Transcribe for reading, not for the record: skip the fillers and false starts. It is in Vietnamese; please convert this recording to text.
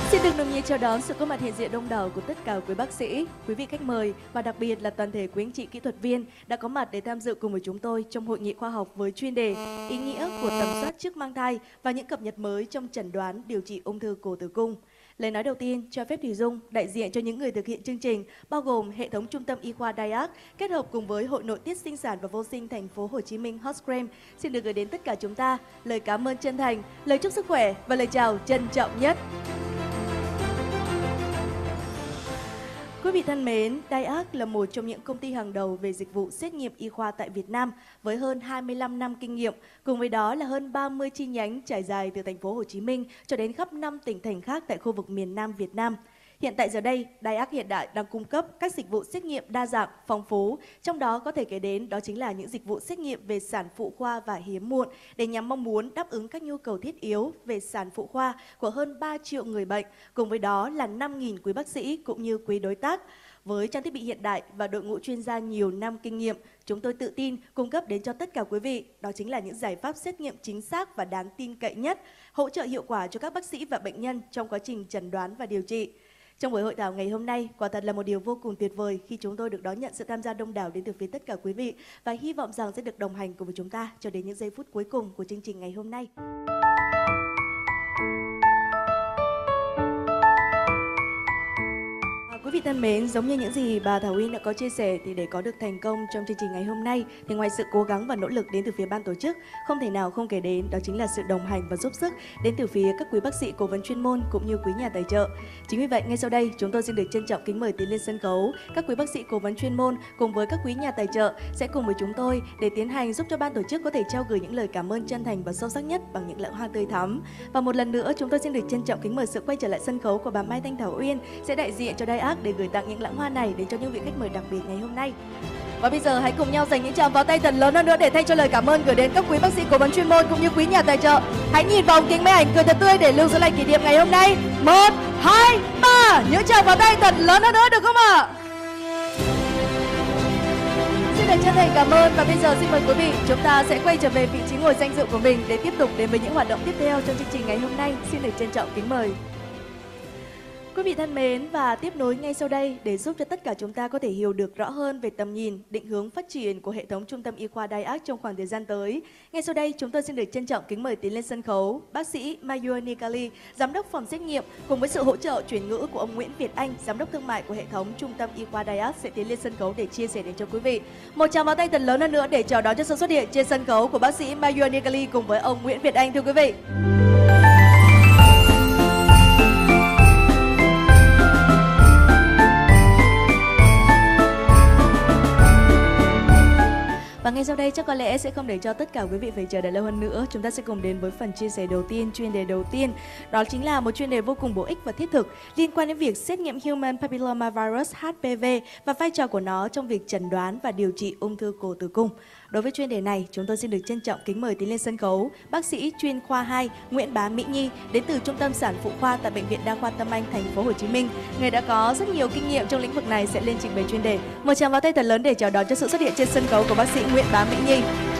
Xin được nồng nhiệt chào đón sự có mặt hiện diện đông đảo của tất cả quý bác sĩ, quý vị khách mời và đặc biệt là toàn thể quý anh chị kỹ thuật viên đã có mặt để tham dự cùng với chúng tôi trong hội nghị khoa học với chuyên đề ý nghĩa của tầm soát trước mang thai và những cập nhật mới trong chẩn đoán điều trị ung thư cổ tử cung. Lời nói đầu tiên cho phép Thùy Dung đại diện cho những người thực hiện chương trình bao gồm hệ thống trung tâm y khoa DIAC kết hợp cùng với Hội Nội tiết sinh sản và vô sinh thành phố Hồ Chí Minh Hotcram xin được gửi đến tất cả chúng ta lời cảm ơn chân thành, lời chúc sức khỏe và lời chào trân trọng nhất. Quý vị thân mến, DIAC là một trong những công ty hàng đầu về dịch vụ xét nghiệm y khoa tại Việt Nam với hơn 25 năm kinh nghiệm, cùng với đó là hơn 30 chi nhánh trải dài từ thành phố Hồ Chí Minh cho đến khắp 5 tỉnh thành khác tại khu vực miền Nam Việt Nam. Hiện tại giờ đây, DIAC hiện đại đang cung cấp các dịch vụ xét nghiệm đa dạng, phong phú, trong đó có thể kể đến đó chính là những dịch vụ xét nghiệm về sản phụ khoa và hiếm muộn để nhằm mong muốn đáp ứng các nhu cầu thiết yếu về sản phụ khoa của hơn 3 triệu người bệnh, cùng với đó là 5.000 quý bác sĩ cũng như quý đối tác. Với trang thiết bị hiện đại và đội ngũ chuyên gia nhiều năm kinh nghiệm, chúng tôi tự tin cung cấp đến cho tất cả quý vị đó chính là những giải pháp xét nghiệm chính xác và đáng tin cậy nhất, hỗ trợ hiệu quả cho các bác sĩ và bệnh nhân trong quá trình chẩn đoán và điều trị. Trong buổi hội thảo ngày hôm nay, quả thật là một điều vô cùng tuyệt vời khi chúng tôi được đón nhận sự tham gia đông đảo đến từ phía tất cả quý vị và hy vọng rằng sẽ được đồng hành cùng với chúng ta cho đến những giây phút cuối cùng của chương trình ngày hôm nay. Quý vị thân mến, giống như những gì bà Thảo Uyên đã có chia sẻ thì để có được thành công trong chương trình ngày hôm nay thì ngoài sự cố gắng và nỗ lực đến từ phía ban tổ chức, không thể nào không kể đến đó chính là sự đồng hành và giúp sức đến từ phía các quý bác sĩ cố vấn chuyên môn cũng như quý nhà tài trợ. Chính vì vậy ngay sau đây chúng tôi xin được trân trọng kính mời tiến lên sân khấu các quý bác sĩ cố vấn chuyên môn cùng với các quý nhà tài trợ sẽ cùng với chúng tôi để tiến hành giúp cho ban tổ chức có thể trao gửi những lời cảm ơn chân thành và sâu sắc nhất bằng những lãng hoa tươi thắm. Và một lần nữa chúng tôi xin được trân trọng kính mời sự quay trở lại sân khấu của bà Mai Thanh Thảo Uyên sẽ đại diện cho DIAC để gửi tặng những lãng hoa này đến cho những vị khách mời đặc biệt ngày hôm nay. Và bây giờ hãy cùng nhau dành những tràng pháo tay thật lớn hơn nữa để thay cho lời cảm ơn gửi đến các quý bác sĩ cố vấn chuyên môn cũng như quý nhà tài trợ. Hãy nhìn vào kính máy ảnh cười thật tươi để lưu giữ lại kỷ niệm ngày hôm nay. 1, 2, 3, những tràng pháo tay thật lớn hơn nữa được không ạ? Xin được chân thành cảm ơn và bây giờ xin mời quý vị chúng ta sẽ quay trở về vị trí ngồi danh dự của mình để tiếp tục đến với những hoạt động tiếp theo trong chương trình ngày hôm nay. Xin được trân trọng kính mời. Quý vị thân mến, và tiếp nối ngay sau đây để giúp cho tất cả chúng ta có thể hiểu được rõ hơn về tầm nhìn, định hướng phát triển của hệ thống trung tâm y khoa DIAC trong khoảng thời gian tới. Ngay sau đây, chúng tôi xin được trân trọng kính mời tiến lên sân khấu bác sĩ Mayur Nikali, giám đốc phòng xét nghiệm cùng với sự hỗ trợ chuyển ngữ của ông Nguyễn Việt Anh, giám đốc thương mại của hệ thống trung tâm y khoa DIAC sẽ tiến lên sân khấu để chia sẻ đến cho quý vị. Một tràng pháo tay thật lớn hơn nữa để chào đón cho sự xuất hiện trên sân khấu của bác sĩ Mayur Nikali cùng với ông Nguyễn Việt Anh thưa quý vị. Và ngay sau đây chắc có lẽ sẽ không để cho tất cả quý vị phải chờ đợi lâu hơn nữa. Chúng ta sẽ cùng đến với phần chia sẻ đầu tiên, chuyên đề đầu tiên. Đó chính là một chuyên đề vô cùng bổ ích và thiết thực liên quan đến việc xét nghiệm Human Papilloma Virus HPV và vai trò của nó trong việc chẩn đoán và điều trị ung thư cổ tử cung. Đối với chuyên đề này, chúng tôi xin được trân trọng kính mời tiến lên sân khấu bác sĩ chuyên khoa 2 Nguyễn Bá Mỹ Nhi đến từ Trung tâm Sản phụ khoa tại Bệnh viện Đa khoa Tâm Anh, thành phố Hồ Chí Minh. Người đã có rất nhiều kinh nghiệm trong lĩnh vực này sẽ lên trình bày chuyên đề. Một tràng pháo tay thật lớn để chào đón cho sự xuất hiện trên sân khấu của bác sĩ Nguyễn Bá Mỹ Nhi.